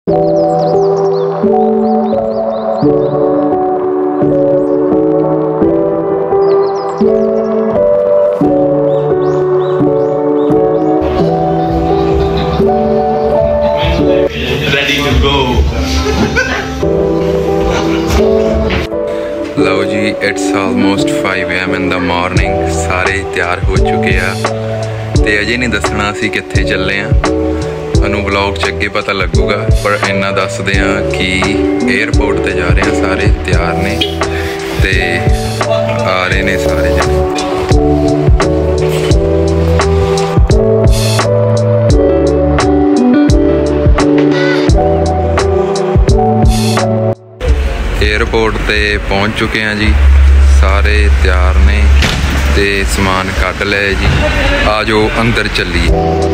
लो जी, it's almost 5 AM in the morning. सारे तैयार हो चुके हैं ते अजे नहीं दसना असी कित्थे चले हैं। अनु ब्लॉग च अगे पता लगूगा, पर इन्ना दसदे हैं कि एयरपोर्ट ते जा रहे हैं। सारे तैयार ने ते आ रहे ने सारे जने। एयरपोर्ट ते पहुंच चुके हैं जी, सारे तैयार ने ते समान कट ले जी। आ जाओ अंदर चलिए।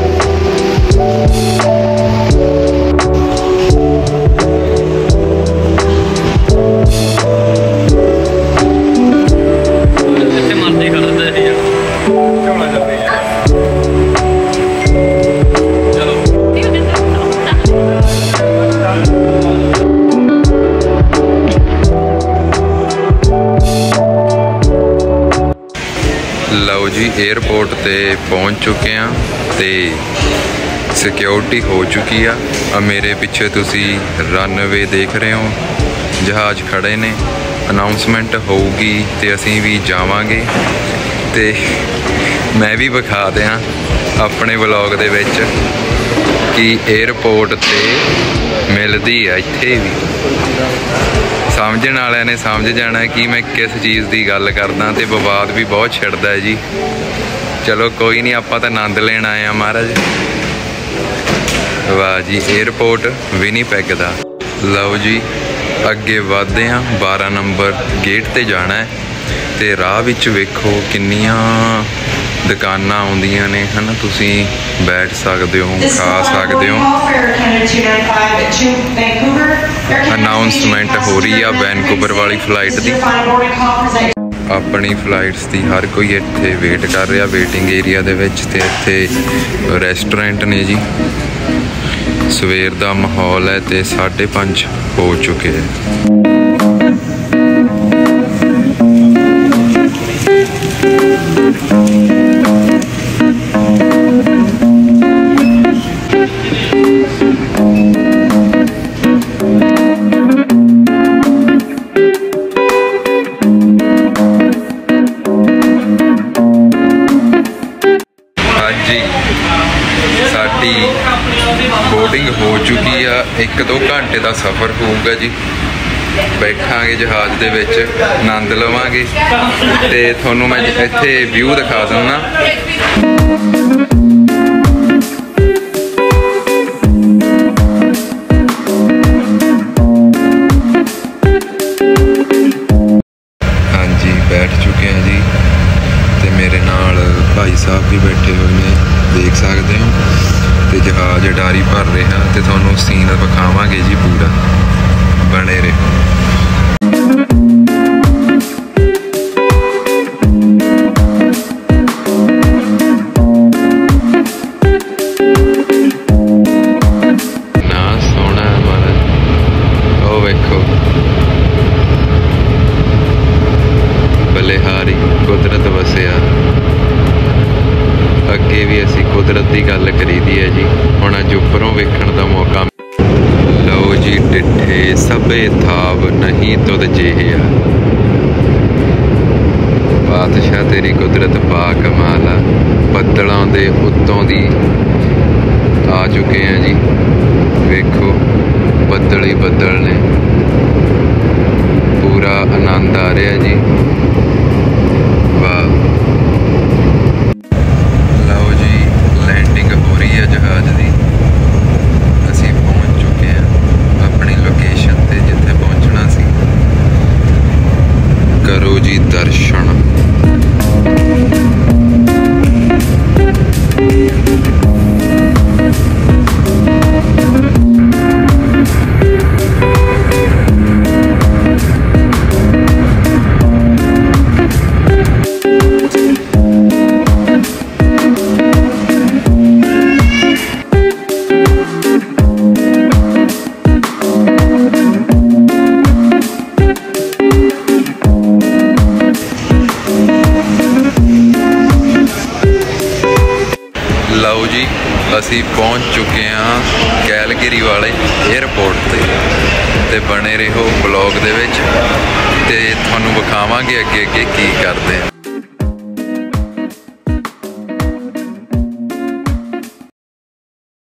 लो जी, एयरपोर्ट ते पहुंच चुके हैं ते सिक्योरिटी हो चुकी है। मेरे पीछे तुसी रनवे देख रहे हो, जहाज खड़े ने। अनाउंसमेंट होगी ते असी भी जावांगे ते मैं भी विखा दियां अपने व्लॉग दे विच कि एयरपोर्ट ते मिलदी है इत्थे भी। समझण वालियां ने समझ जाना कि मैं किस चीज़ की गल करदा, ते विवाद भी बहुत छिड़दा है जी। चलो कोई नहीं, आपां तां आनंद लेण आए हैं महाराज। वाह जी, एयरपोर्ट विनीपेग दा। लो जी, अगे वधदे हैं। 12 नंबर गेट ते जाना है ते राह विच वेखो किन्नियां दुकानां आउंदियां ने, है ना। तुसी बैठ सकते हो, खा सकते हो। अनाउंसमेंट हो रही है वैनकूवर वाली फ्लाइट की। अपनी फ्लाइट्स की हर कोई इत्थे वेट कर रहा वेटिंग एरिया दे विच। ते इत्थे रेस्टोरेंट ने जी। सवेर का माहौल है ते 5:30 हो चुके हैं। बोर्डिंग हो चुकी है। 1-2 घंटे का सफ़र होगा जी। बैठांगे जहाज दे विच, आनंद लवांगे ते थोनों मैं इत्थे व्यू दिखा दिंदा। हाँ जी, बैठ चुके हैं जी ते मेरे नाल भाई साहब भी बैठे हुए ने, देख सकते हो। ते जहाज डारी भर रहा ते थोनों सीन विखावांगे जी पूरा, बने रहो। ना सोना हमारा, ओ वेखो बलिहारी कुदरत वसिया। अगे भी असी कुदरत की गल करी दी है जी। हुण अज उपरों वेखण का मौका। लो जी, डिठे सबे थाव नहीं तुद जेहिया। बादशाह तेरी कुदरत पा कमाला। बदलों के उत्तों दी आ चुके हैं जी। वेखो बदल ही बदल ने, पूरा आनंद आ रहा जी। वाह। जहाज की असी पहुंच चुके हैं अपनी लोकेशन ते जिथे पहुंचना सी। करो जी दर्शन। ਅਸੀਂ ਪਹੁੰਚ ਚੁੱਕੇ ਹਾਂ ਕੈਲਗਰੀ ਵਾਲੇ 에ਅਰਪੋਰਟ ਤੇ ਬਣੇ ਰਹੋ ਬਲੌਗ ਦੇ ਵਿੱਚ ਤੇ ਤੁਹਾਨੂੰ ਵਿਖਾਵਾਂਗੇ ਅੱਗੇ ਕੀ ਕਰਦੇ ਹਾਂ।